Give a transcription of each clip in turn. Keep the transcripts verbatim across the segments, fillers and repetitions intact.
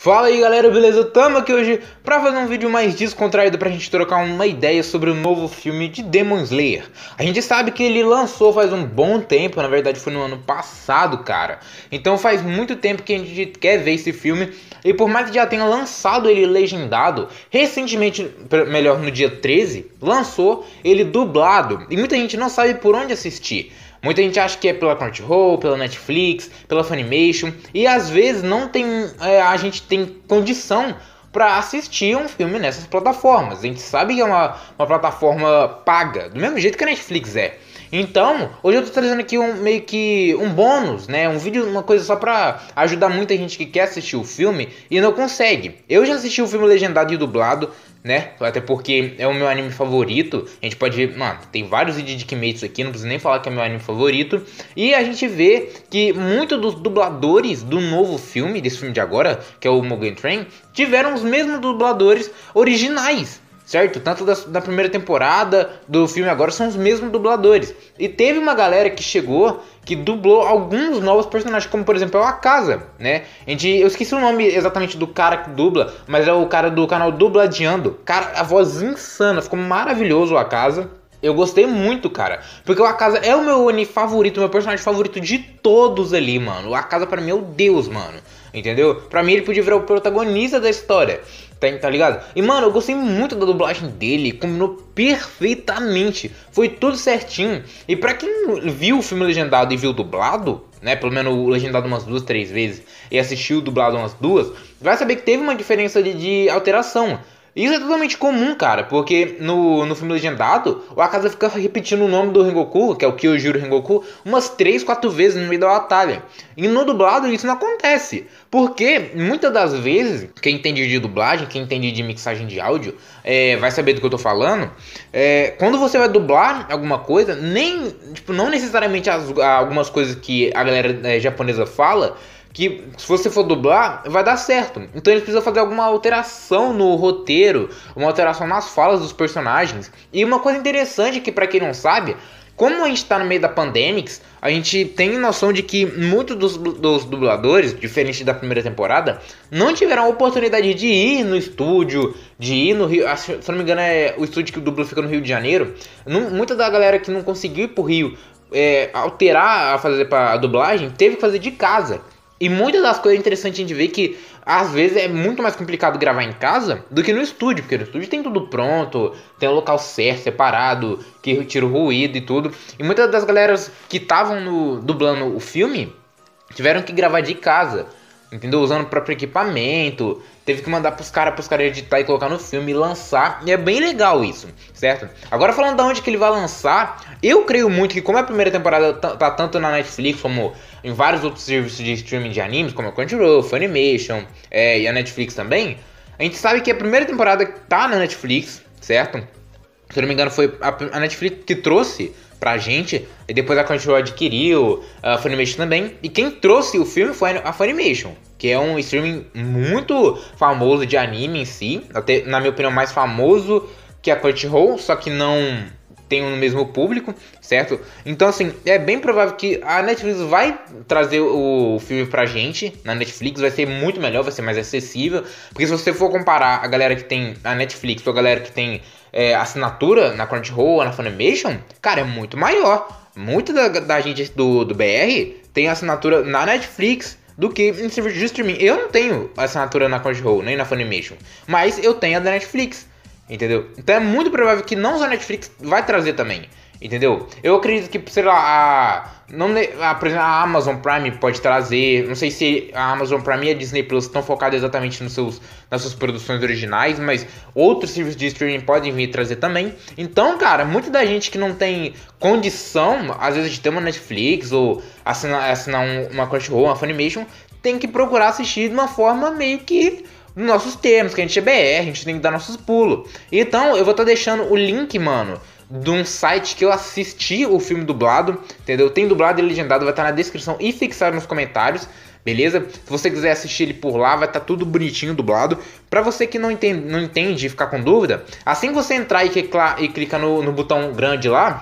Fala aí galera, beleza? Tamo aqui hoje pra fazer um vídeo mais descontraído pra gente trocar uma ideia sobre o novo filme de Demon Slayer. A gente sabe que ele lançou faz um bom tempo, na verdade foi no ano passado, cara. Então faz muito tempo que a gente quer ver esse filme. E por mais que já tenha lançado ele legendado, recentemente, melhor no dia treze, lançou ele dublado. E muita gente não sabe por onde assistir. Muita gente acha que é pela Crunchyroll, pela Netflix, pela Funimation, e às vezes não tem, é, a gente tem condição para assistir um filme nessas plataformas. A gente sabe que é uma, uma plataforma paga, do mesmo jeito que a Netflix é. Então, hoje eu tô trazendo aqui um, meio que um bônus, né? Um vídeo, uma coisa só pra ajudar muita gente que quer assistir o filme e não consegue. Eu já assisti o filme legendado e dublado, né? Até porque é o meu anime favorito. A gente pode ver, mano, tem vários vídeos de Kimetsu aqui, não preciso nem falar que é meu anime favorito. E a gente vê que muitos dos dubladores do novo filme, desse filme de agora, que é o Mugen Train, tiveram os mesmos dubladores originais. Certo? Tanto da, da primeira temporada do filme agora são os mesmos dubladores. E teve uma galera que chegou que dublou alguns novos personagens, como por exemplo é o Akaza, né? A gente, eu esqueci o nome exatamente do cara que dubla, mas é o cara do canal Dubladeando. Cara, a voz insana, ficou maravilhoso o Akaza. Eu gostei muito, cara, porque o Akaza é o meu anime favorito, o meu personagem favorito de todos ali, mano. O Akaza pra mim é o deus, mano, entendeu? Pra mim ele podia virar o protagonista da história, tá, tá ligado? E, mano, eu gostei muito da dublagem dele, combinou perfeitamente, foi tudo certinho. E pra quem viu o filme legendado e viu dublado, né, pelo menos o legendado umas duas, três vezes, e assistiu o dublado umas duas, vai saber que teve uma diferença de, de alteração. Isso é totalmente comum, cara, porque no, no filme legendado, o Akaza fica repetindo o nome do Rengoku, que é o Kyojuro Rengoku, umas três, quatro vezes no meio da batalha. E no dublado isso não acontece, porque muitas das vezes, quem entende de dublagem, quem entende de mixagem de áudio, é, vai saber do que eu tô falando. É, quando você vai dublar alguma coisa, nem, tipo, não necessariamente as, algumas coisas que a galera é, japonesa fala, que se você for dublar, vai dar certo. Então eles precisam fazer alguma alteração no roteiro, uma alteração nas falas dos personagens. E uma coisa interessante que, pra quem não sabe, como a gente tá no meio da Pandemics, a gente tem noção de que muitos dos, dos dubladores, diferente da primeira temporada, não tiveram a oportunidade de ir no estúdio, de ir no Rio. Se não me engano, é o estúdio que o dublo fica no Rio de Janeiro. Não, muita da galera que não conseguiu ir pro Rio é, alterar a fazer pra dublagem, teve que fazer de casa. E muitas das coisas interessantes a gente vê que às vezes é muito mais complicado gravar em casa do que no estúdio, porque no estúdio tem tudo pronto, tem o local certo, separado, que retira o ruído e tudo. E muitas das galeras que estavam dublando o filme tiveram que gravar de casa, entendeu? Usando o próprio equipamento, teve que mandar pros caras pros caras editar e colocar no filme e lançar. E é bem legal isso, certo? Agora falando de onde que ele vai lançar, eu creio muito que como a primeira temporada tá tanto na Netflix como em vários outros serviços de streaming de animes, como a Crunchyroll, Funimation é, e a Netflix também, a gente sabe que a primeira temporada tá na Netflix, certo? Se eu não me engano foi a, a Netflix que trouxe pra gente, e depois a Crunchyroll adquiriu, a Funimation também, e quem trouxe o filme foi a Funimation, que é um streaming muito famoso de anime em si, até, na minha opinião, mais famoso que a Crunchyroll, só que não tem o mesmo público, certo? Então, assim, é bem provável que a Netflix vai trazer o filme pra gente, na Netflix, vai ser muito melhor, vai ser mais acessível, porque se você for comparar a galera que tem a Netflix com a galera que tem é, assinatura na Crunchyroll ou na Funimation, cara, é muito maior. Muita da, da gente do, do B R tem assinatura na Netflix do que em serviço de streaming. Eu não tenho assinatura na Crunchyroll, nem na Funimation, mas eu tenho a da Netflix, entendeu? Então é muito provável que não só a Netflix vai trazer também, entendeu? Eu acredito que, sei lá, a, não, a, por exemplo, a Amazon Prime pode trazer. Não sei se a Amazon Prime e a Disney Plus estão focadas exatamente nos seus, nas suas produções originais, mas outros serviços de streaming podem vir trazer também. Então, cara, muita da gente que não tem condição, às vezes, de ter uma Netflix ou assinar, assinar um, uma Crunchyroll, uma Funimation, tem que procurar assistir de uma forma meio que nos nossos termos, que a gente é B R, a gente tem que dar nossos pulos. Então, eu vou estar tá deixando o link, mano, de um site que eu assisti o filme dublado, entendeu? Tem dublado e legendado, vai estar na descrição e fixado nos comentários, beleza? Se você quiser assistir ele por lá, vai estar tudo bonitinho dublado. Pra você que não entende, não entende e ficar com dúvida, assim que você entrar e clicar, e clicar no, no botão grande lá,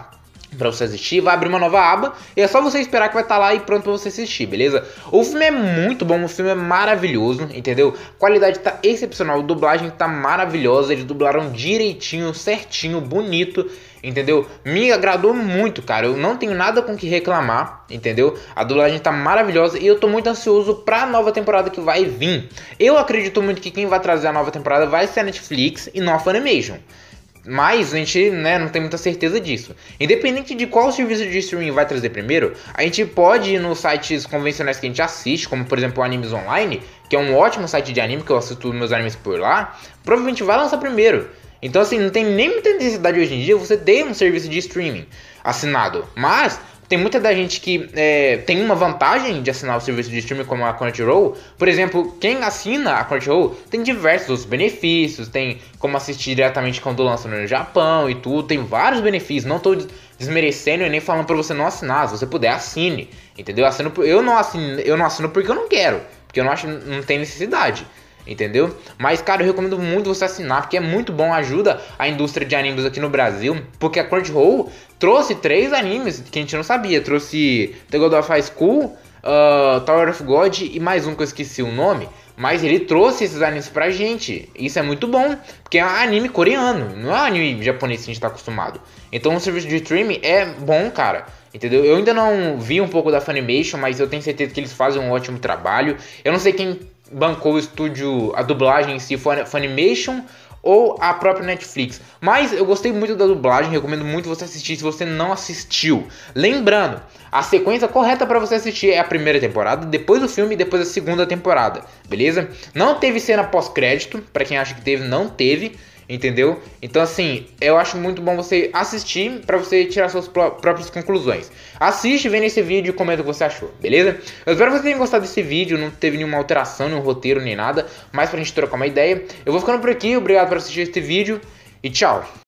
pra você assistir, vai abrir uma nova aba e é só você esperar que vai estar lá e pronto pra você assistir, beleza? O filme é muito bom, o filme é maravilhoso, entendeu? A qualidade tá excepcional, a dublagem tá maravilhosa, eles dublaram direitinho, certinho, bonito, entendeu? Me agradou muito, cara, eu não tenho nada com o que reclamar, entendeu? A dublagem tá maravilhosa e eu tô muito ansioso pra nova temporada que vai vir. Eu acredito muito que quem vai trazer a nova temporada vai ser a Netflix e não a Funimation. Mas a gente, né, não tem muita certeza disso. Independente de qual serviço de streaming vai trazer primeiro, a gente pode ir nos sites convencionais que a gente assiste, como por exemplo o Animes Online, que é um ótimo site de anime, que eu assisto meus animes por lá, provavelmente vai lançar primeiro. Então assim, não tem nem muita necessidade hoje em dia você ter um serviço de streaming assinado. Mas tem muita da gente que é, tem uma vantagem de assinar o serviço de streaming como a Crunchyroll. Por exemplo, quem assina a Crunchyroll tem diversos benefícios, tem como assistir diretamente quando lança no Japão e tudo, tem vários benefícios. Não estou desmerecendo e nem falando para você não assinar, se você puder, assine, entendeu? Assino, eu, não assino, eu não assino porque eu não quero, porque eu não acho não tem necessidade. Entendeu? Mas, cara, eu recomendo muito você assinar, porque é muito bom, ajuda a indústria de animes aqui no Brasil, porque a Crunchyroll trouxe três animes que a gente não sabia. Trouxe The God of High School, uh, Tower of God e mais um que eu esqueci o nome. Mas ele trouxe esses animes pra gente. Isso é muito bom, porque é um anime coreano, não é um anime japonês que a gente tá acostumado. Então o serviço de streaming é bom, cara. Entendeu? Eu ainda não vi um pouco da Funimation, mas eu tenho certeza que eles fazem um ótimo trabalho. Eu não sei quem bancou o estúdio, a dublagem em si, Funimation ou a própria Netflix. Mas eu gostei muito da dublagem, recomendo muito você assistir se você não assistiu. Lembrando, a sequência correta para você assistir é a primeira temporada, depois o filme e depois a segunda temporada, beleza? Não teve cena pós-crédito, para quem acha que teve, não teve. Entendeu? Então assim, eu acho muito bom você assistir para você tirar suas próprias conclusões. Assiste, vê nesse vídeo e comenta o que você achou, beleza? Eu espero que você tenha gostado desse vídeo, não teve nenhuma alteração, nenhum roteiro, nem nada, mas pra gente trocar uma ideia. Eu vou ficando por aqui, obrigado por assistir este vídeo e tchau!